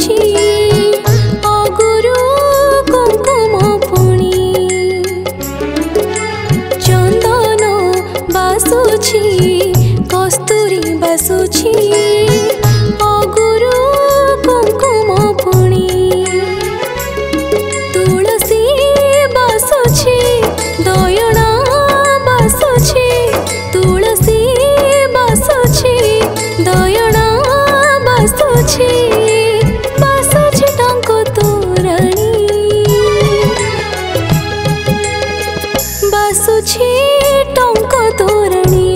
बासुछि अगुरु कुंकुम पुणी चंदन बासुछि कस्तूरी बासुछि अगुरु कुंकुम पुणी तुलसी बासुछि दयणा बासुछि तुलसी बासुछि दयणा बासुछि बासुछि टंक तोरणी बासुछि टंक तोरणी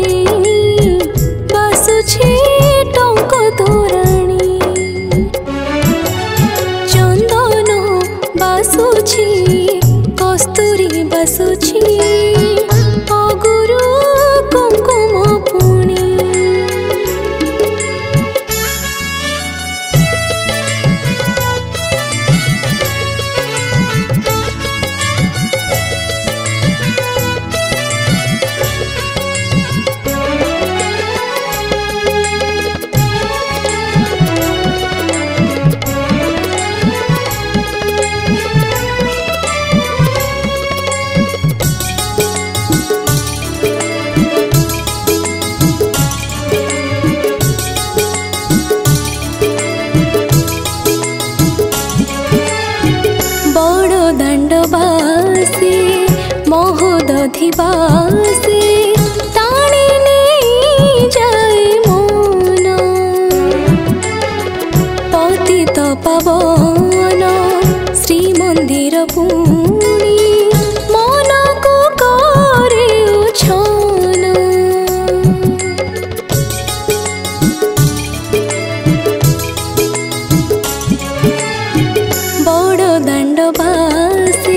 बासुछि टंक तोरणी चंदन बासुछि कस्तूरी बासुछि अगुरु कुंकुम पुणी दंडबासी महोदधिवासी टाणी नहीं जाए मन पतित पावन श्रीमंदिर पुणी मन को करे उछन बड़ दंडबासी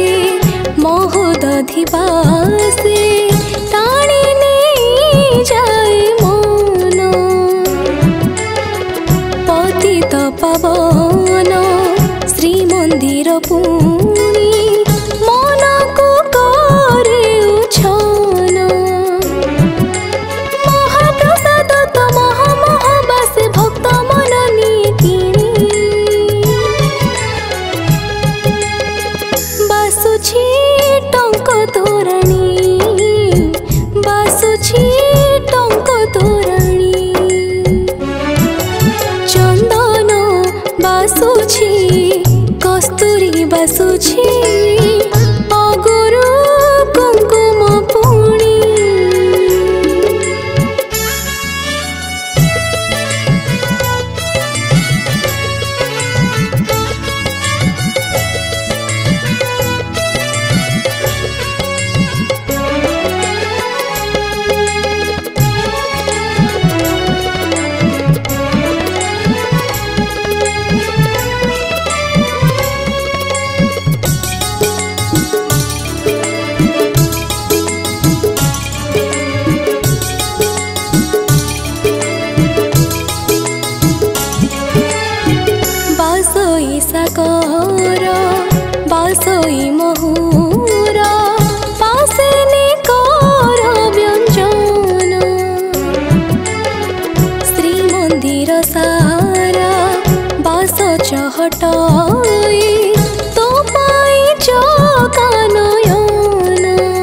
महोदधिवासी टाणी नहीं जाए मन पतित पावन श्रीमंदिर पुणी मन को करे उछन महाप्रसाद तो महामहाबासे भक्त मन निये किणी बासुछि टंक तोरणी बासुछि टंक तोरणी चंदन बासुछि कस्तूरी बासुछि अगुरु कुंकुम पुणी बासोई साकर बासोई महुर पासेनी कर व्यंजन श्रीमंदिर सारा बास चहटाई तो पाई चौका नयन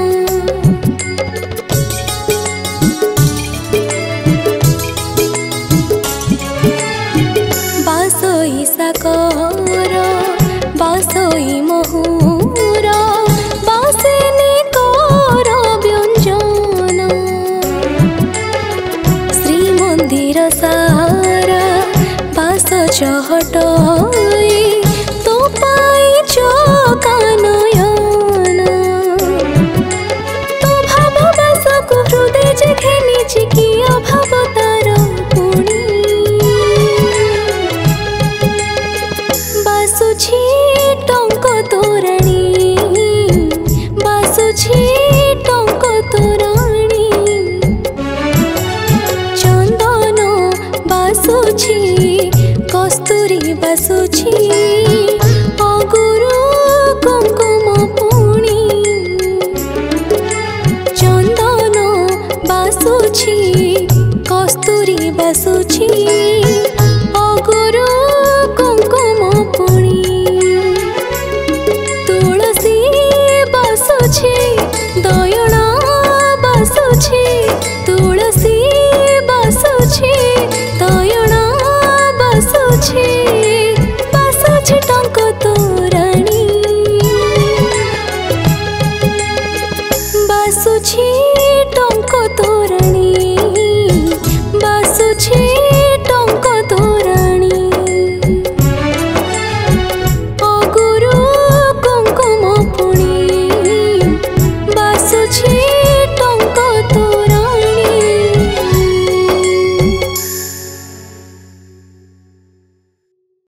बासोई साकर बासोई महुर बासेनी कर व्यंजन श्रीमंदिर सारा बास चहटाई तो पाई चौका नयन तो भाव बास को हृदय जे घेनिछि कि अभाव तार पुणी बासुछि टंक तोरणी बासुछि टंक तोरणी चंदन बासुछि कस्तूरी बासुछि अगुरु कुंकुम पुणी चंदन बासुछि कस्तूरी बासुछि अगुरु कुंकुम ଆସୁଛି